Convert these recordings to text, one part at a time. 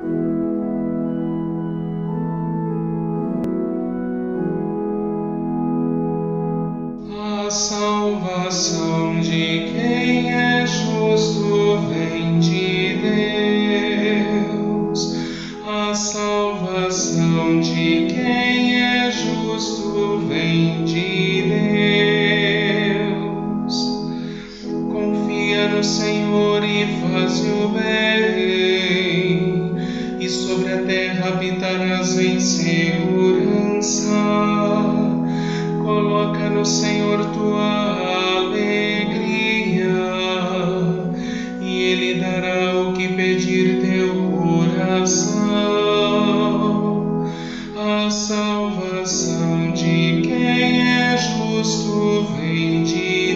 A salvação de quem é justo vem de Deus. A salvação de quem é justo vem de Deus. Confia no Senhor e faz o bem, e sobre a terra habitarás em segurança. Coloca no Senhor tua alegria, e Ele dará o que pedir teu coração. A salvação de quem é justo vem de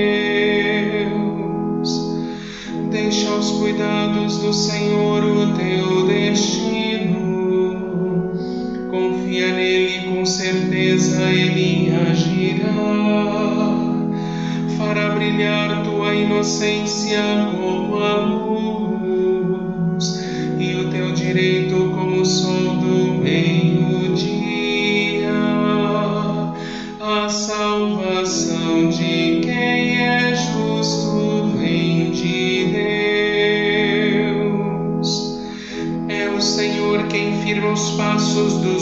Deus. Deixa aos cuidados do Senhor o teu destino. Confia nele, com certeza ele agirá. Fará brilhar tua inocência como a luz, e o teu direito como o sol do meio-dia. A salvação de quem é justo vem de Deus. É o Senhor quem firma os passos dos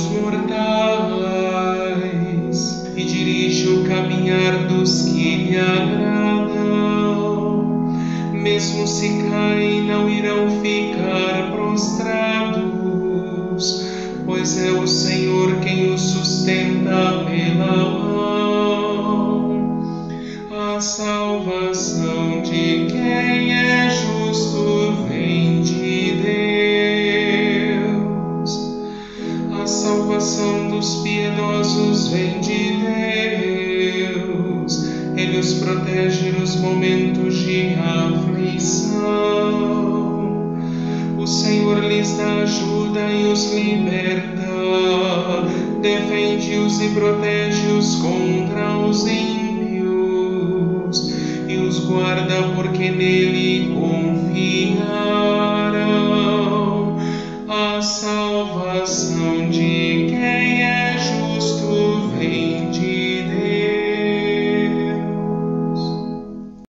mortais e dirige o caminhar dos que lhe agradam. Mesmo se caem, não irão ficar prostrados, pois é o Senhor quem os sustenta pela mão. A salvação de quem é justo vem de Deus. A salvação dos piedosos vem de Deus. Ele os protege nos momentos de aflição. O Senhor lhes dá ajuda e os liberta. Defende-os e protege-os contra os inimigos.